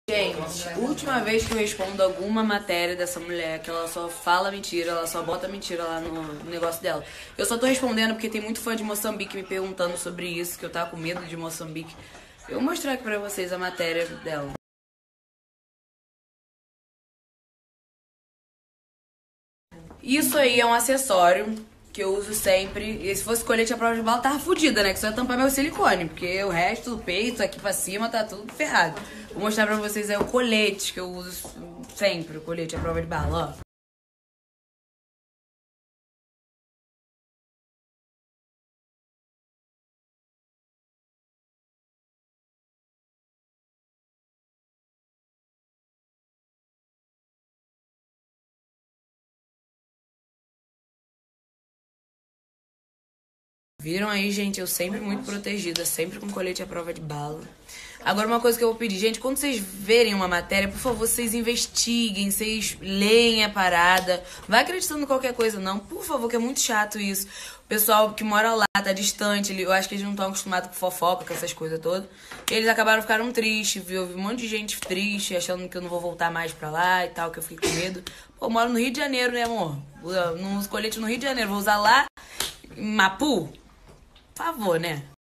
Gente, última vez que eu respondo alguma matéria dessa mulher, que ela só fala mentira, ela só bota mentira lá no negócio dela. Eu só tô respondendo porque tem muito fã de Moçambique me perguntando sobre isso, que eu tava com medo de Moçambique. Eu vou mostrar aqui pra vocês a matéria dela. Isso aí é um acessório que eu uso sempre. E se fosse colete à prova de bala, tava fodida, né? Que só ia tampar meu silicone. Porque o resto do peito, aqui pra cima, tá tudo ferrado. Vou mostrar pra vocês aí o colete que eu uso sempre, o colete à prova de bala, ó. Viram aí, gente? Eu sempre muito protegida, sempre com colete à prova de bala. Agora, uma coisa que eu vou pedir, gente, quando vocês verem uma matéria, por favor, vocês investiguem, vocês leem a parada. Vai acreditando em qualquer coisa, não. Por favor, que é muito chato isso. O pessoal que mora lá, tá distante, eu acho que eles não estão acostumados com fofoca, com essas coisas todas. Eles ficaram tristes, viu? Eu vi um monte de gente triste, achando que eu não vou voltar mais pra lá e tal, que eu fiquei com medo. Pô, eu moro no Rio de Janeiro, né, amor? Eu não uso colete no Rio de Janeiro, vou usar lá em Mapu? Por favor, né?